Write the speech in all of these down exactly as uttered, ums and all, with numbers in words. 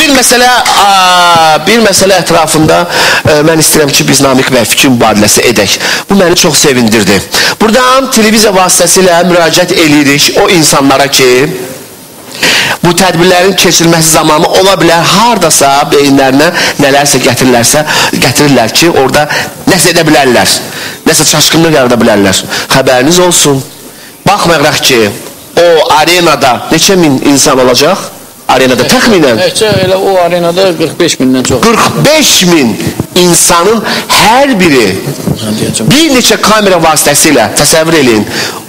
bir məsələ bir məsələ ətrafında mən istəyirəm ki, biz Namiq bəy fikir mübadiləsi edək. Bu məni çox sevindirdi. Buradan televiziya vasitəsilə müraciət edirik o insanlara ki, bu tədbirlərin keçirilməsi zamanı ola bilər, haradasa beyinlərinə nələrsə gətirirlərsə, gətirirlər ki, orada nəsə edə bilərlər, nəsə çaşqınlıq yarada bilərlər. Xəbəriniz olsun. Baxmayaraq ki, o arenada neçə min insan olacaq? Arenada təxminən elə o arenada qırx beş mindən çox. qırx beş min insanın hər biri bir neçə kamera vasitəsilə təsəvvür edin,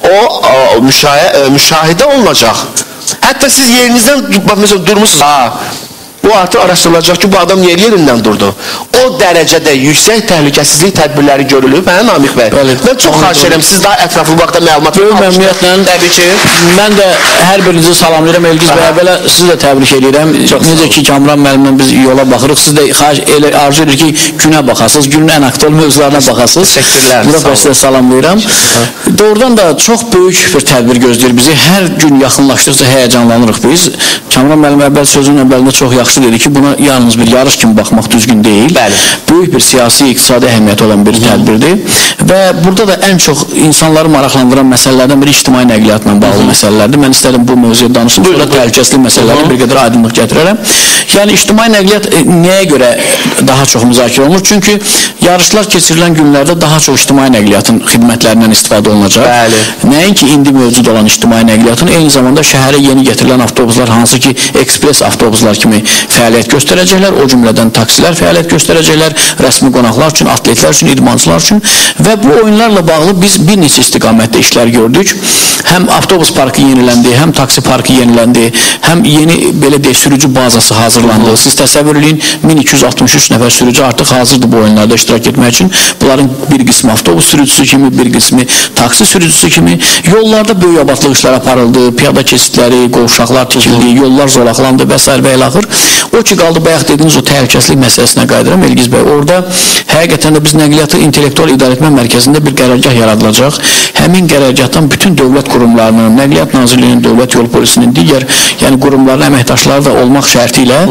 o müşahidə olunacaq. Hətta siz yerinizdən məsələn durmuşsunuz, ha, bu artıq araşdırılacaq ki, bu adam niyə yerindən durdu. O dərəcədə yüksək təhlükəsizlik tədbirləri görülüb, hə Namiq bəy? Mən çox xahiş edirəm, siz daha ətraflı vaxtda məlumat almışsınız. Təbii ki, mən də hər birinizi salamlayıram Elgiz bəy, belə sizi də təbrik edirəm. Necə ki, Kamran müəllimlə biz yola baxırıq, siz də arzu edir ki, günə baxasınız, günün ən aktual mövzularına baxasınız. Təşəkkürlər. Burada sizə salamlayıram. Doğrudan da çox böyük bir tədbir gözləyir bizi. Hər gün yaxınlaşdıqca həyəcanlanırıq biz. Kamran müəllim əvvəl sözünün əvvəlində çox yaxşı dedi ki, buna yalnız bir yarış kimi baxmaq düzgün deyil. Bəli. Böyük bir siyasi, iqtisadi əhəmiyyəti olan bir tədbirdir. Və burada da ən çox insanları maraqlandıran məsələlərdən biri ictimai nəqliyyatla bağlı məsələlərdir. Mən istədim bu mövzuya danışım, sonra təhlükəsizlik məsələləri bir qədər aydınlıq gətirərəm. Yəni, ictimai nəqliyyat nəyə görə daha çox müzakirə olunur? Çünki yarışlar keçirilən günlərdə daha çox ictimai nəqliyyatın xidmətlərindən istifadə olunacaq. Bəli. Nəinki indi mövcud olan ictimai nəqliyyatın, eyni zamanda şəhərə yeni gətirilən avtobuslar, hansı ki, ekspres avtobuslar kimi fəaliyyət göstərəcəklər, o cümlədən taksilər fəaliyyət göstərəcəklər, rəsmi qonaqlar üçün, atletlər üçün, idmançılar üçün və bu oyunlarla bağlı biz bir neçə istiqamətdə işlər gördük. Həm avtobus parkı yeniləndi, həm taksi parkı yeniləndi, həm yeni belə deyək, sürücü bazası hazırlandı. Siz təsəvvür edin, min iki yüz altmış üç nəfər sürücü artıq hazırdır bu oyunlarda iştirak etmək üçün. Bunların bir qismi avtobus sürücüsü kimi, bir qismi taksi sürücüsü kimi. Yollarda böyük abadlıq işlər aparıldı, piyada keçidləri, qovşaqlar tikildi, yollar zolaqlandı və s. və ilaxır. O ki, qaldı bayaq dediniz o təhlükəsizlik məsələsinə qayıdıram Elgiz bəy. Orada həqiqətən də biz nəqliyyatı intellektual idarəetmə mərkəzində bir qərargah yaradılacaq. Həmin qərargahdan bütün dövlət qurumlarının, Nəqliyyat Nazirliyinin, Dövlət Yol Polisinin, digər yəni qurumların əməkdaşları da olmaq şərti ilə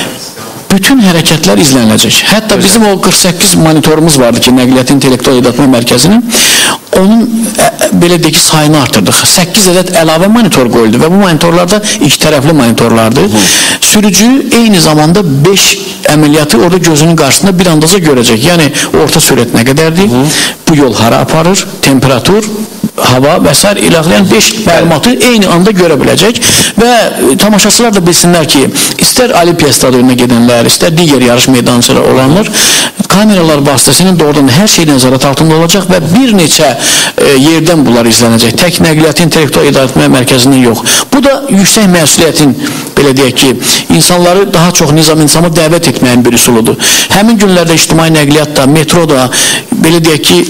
bütün hərəkətlər izləniləcək. Hətta bizim o qırx səkkiz monitorumuz vardı ki, Nəqliyyat İntellektual İdarəetmə Mərkəzinin, onun ə, belə deyək ki, sayını artırdıq. səkkiz ədəd əlavə monitor qoyuldu və bu monitorlarda iki tərəfli monitorlardır. Hı. Sürücü eyni zamanda beş əməliyyatı orada gözünün qarşısında bir andaca görəcək. Yəni, orta sürət nə qədərdir, Hı. bu yol hara aparır, temperatur, hava və s. ilaxlayan beş məlumatı eyni anda görə biləcək və tamaşaçılar da bilsinlər ki, istər Olimpiya stadionuna gedənlər, istər digər yarış meydançıları olanlar kameralar vasitəsilə doğrudan hər şey nəzarət altında olacaq və bir neçə e, yerdən bunlar izlənəcək. Tək Nəqliyyat İntellektual İdarəetmə Mərkəzindən yox. Bu da yüksək məsuliyyətin, belə deyək ki, insanları daha çox nizam-insama dəvət etməyin bir üsuludur. Həmin günlərdə ictimai nəqliyyatda, metroda, belə deyək ki,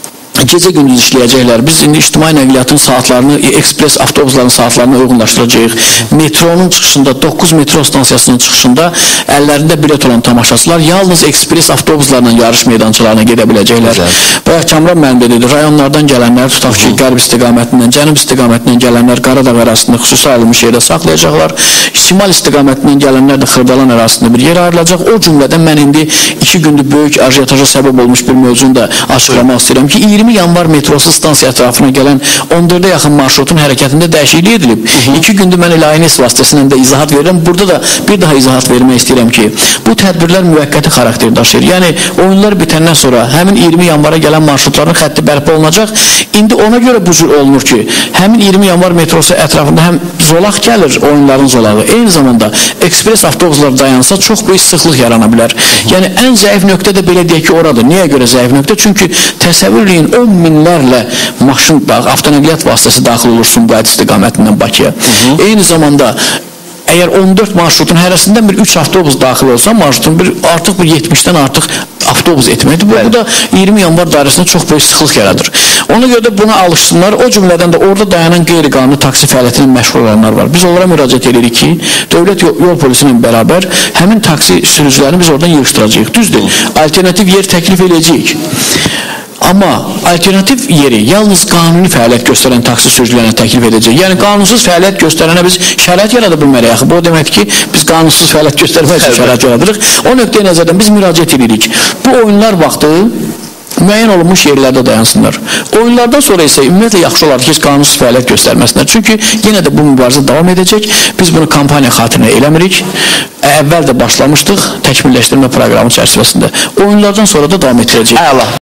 gecə gündüz işləyəcəklər. Biz indi ictimai nəqliyyatın saatlarını, ekspres avtobusların saatlarını uyğunlaşdıracağıq. Metronun çıxışında, doqquz metro stansiyasının çıxışında əllərində bilet olan tamaşaçılar yalnız ekspres avtobuslarla yarış meydançalarına gedə biləcəklər. Bayaq Kamran müəllim dedi, rayonlardan gələnlər, tutaq ki, qərb istiqamətindən, cənub istiqamətindən gələnlər Qaradağ ərazisində xüsusi ayrılmış yerdə saxlayacaqlar. Şimal istiqamətindən gələnlər də Xırdalan ərazisində bir yer ayrılacaq. O cümlədən mən indi iki gündür böyük ajiotaja səbəb olmuş bir mövzunu da açıqlamaq istəyirəm ki, iyirmi yanvar metrosu stansiya ətrafına gələn on dördə yaxın marşrutun hərəkətində dəyişiklik edilib. Hı -hı. İki gündür mən elə I N S vasitəsilə də izahat verirəm. Burada da bir daha izahat vermək istəyirəm ki, bu tədbirlər müvəqqəti xarakter daşıyır. Yəni, oyunlar bitəndən sonra həmin iyirmi yanvara gələn marşrutların xətti bərpa olunacaq. İndi ona görə bu cür olunur ki, həmin iyirmi yanvar metrosu ətrafında həm zolaq gəlir, oyunların zolağı. Eyni zamanda ekspres avtobuslar dayansa çox böyük sıxlıq yarana bilər. Yəni, ən zəif nöqtə də belə deyək ki, oradır. Niyə görə zəif nöqtə? Çünki təsəvvür edin, on minlərlə maşın, avtonəqliyyat vasitəsi daxil olur Sumqayıt istiqamətindən Bakıya. Eyni zamanda əgər on dörd marşrutun hərəsindən bir üç avtobus daxil olsa, marşrutun bir, artıq bir yetmişdən artıq avtobus etməkdir. Bu, bu da iyirmi yanvar dairəsində çox böyük sıxlıq yaradır. Ona görə də buna alışsınlar. O cümlədən də orada dayanan qeyri-qanuni taksi fəaliyyətinin məşğul olanlar var. Biz onlara müraciət edirik ki, Dövlət Yol Polisi ilə bərabər həmin taksi sürücülərini biz oradan yığışdıracağıq. Düzdür, alternativ yer təklif edəcəyik. Amma alternativ yeri yalnız qanuni fəaliyyət göstərən taksi sürücülərinə təklif edəcək. Yəni qanunsuz fəaliyyət göstərənə biz şərait yarada bilməliyik. Axı bu o deməkdir ki, biz qanunsuz fəaliyyət göstərmək üçün şərait yaradırıq. O nöqteyi nəzərdən biz müraciət edirik. Bu oyunlar vaxtı müəyyən olunmuş yerlərdə dayansınlar. Oyunlardan sonra isə ümumiyyətlə yaxşı olar ki, qanunsuz fəaliyyət göstərməsinlər. Çünki yenə də bu mübarizə davam edəcək. Biz bunu kampaniya xatirinə eləmirik. Əvvəl də başlamışdıq təkmilləşdirmə proqramı çərçivəsində. Oyunlardan sonra da davam etdirəcək. Əla.